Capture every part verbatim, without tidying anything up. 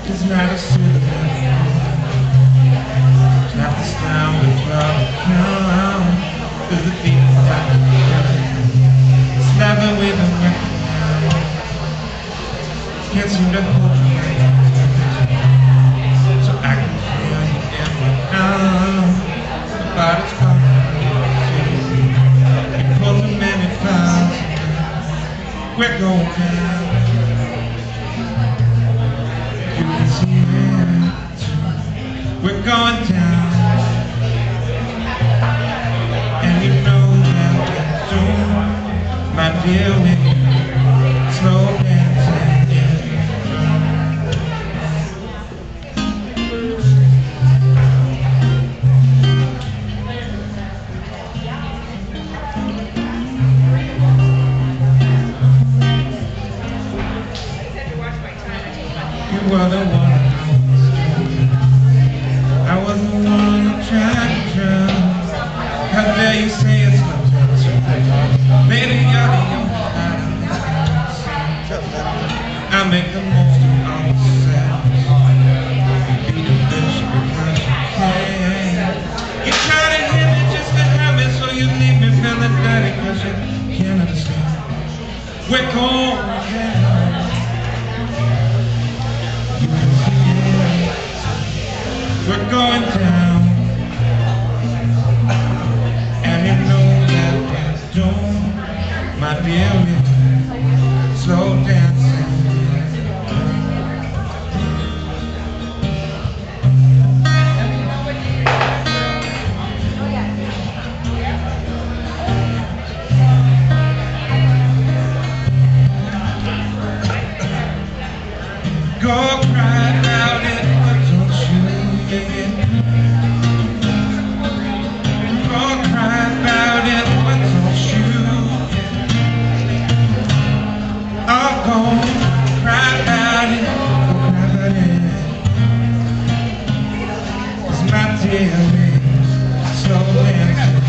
It's not a silly not the sound of love count. Cause the feeling's not the it's never with a record. Can't seem to hold you right. So I can feel you in my arms. The body's coming. You pull too many times. We're going down. You can see it. We're going down. And you know that we're doomed, my dear, with slow dancing. You were the one. I was the one who tried to drown. How dare you say it's not true? Maybe you're the only one. I make the most of all the sadness. You do this because you can. You try to hit me just to have me, so you leave me feeling dirty because you can't understand. We're going down. We're going down, and you know that we're doomed, my dear, with slow dancing. Go cry about it, but don't you get Go cry about it, but don't you Oh, go cry about it, go cry about it. 'Cause my dear, we're slow dancing.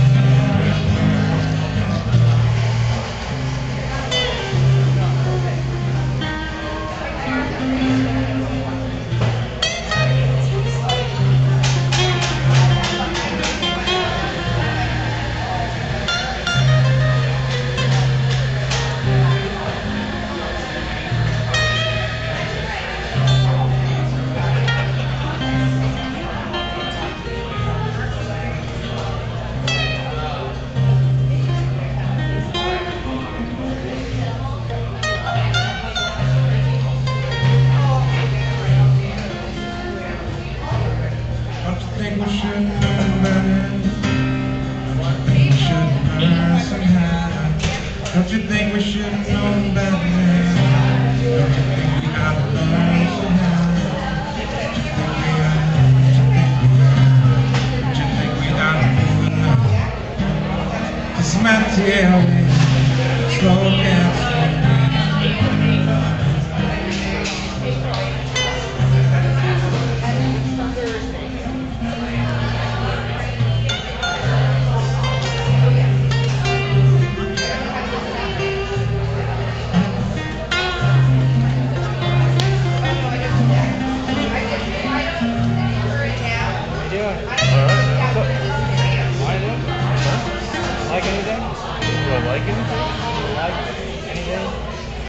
Don't you think we should know better? Don't you think we should learn somehow? Don't you think we should know better? Don't you think we ought to learn somehow? Don't you think we ought? Don't you think we ought to do enough? 'Cause my dear, we slow dancing. Like anything? Do I like anything? Do I like anything?